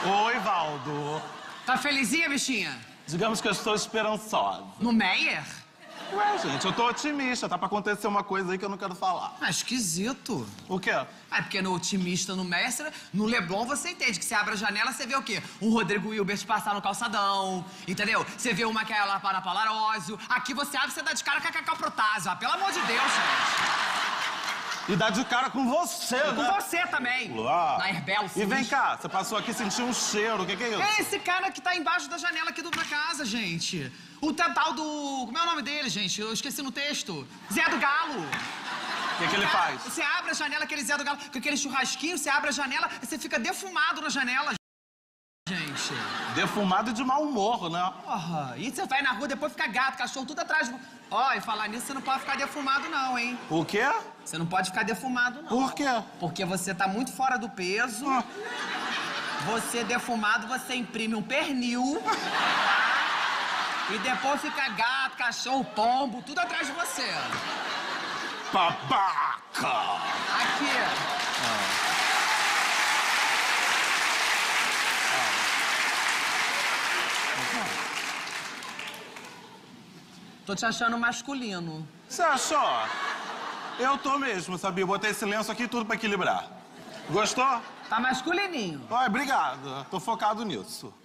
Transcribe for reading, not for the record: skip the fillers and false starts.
Oi, Valdo. Tá felizinha, bichinha? Digamos que eu estou esperançosa. No Meyer? Ué, gente, eu tô otimista. Tá pra acontecer uma coisa aí que eu não quero falar. Ah, esquisito. O quê? Ah, porque no otimista, no Meyer, no Leblon você entende que você abre a janela, você vê o quê? Um Rodrigo Hilbert passar no calçadão, entendeu? Você vê uma Micaela Parósio. Aqui você abre, você dá de cara com a Cacau Protásio. Ah, pelo amor de Deus, gente. E dá de cara com você, né? Com você também. Ah. Na Herbelo. E vem cá, você passou aqui e sentiu um cheiro. O que é isso? É esse cara que tá embaixo da janela aqui da casa, gente. O tal do... Como é o nome dele, gente? Eu esqueci no texto. Zé do Galo. O que ele faz? Você abre a janela, aquele Zé do Galo, com aquele churrasquinho, você abre a janela e você fica defumado na janela, gente. Defumado e de mau humor, né? Porra, e você vai na rua, depois fica gato, cachorro, tudo atrás do... Ó, e falar nisso, você não pode ficar defumado não, hein? O quê? Você não pode ficar defumado, não. Por quê? Porque você tá muito fora do peso. Você defumado, você imprime um pernil. E depois fica gato, cachorro, pombo, tudo atrás de você. Babaca! Aqui. Tô te achando masculino. Você achou? Eu tô mesmo, sabia? Botei esse lenço aqui tudo pra equilibrar. Gostou? Tá masculininho. Ai, obrigado. Tô focado nisso.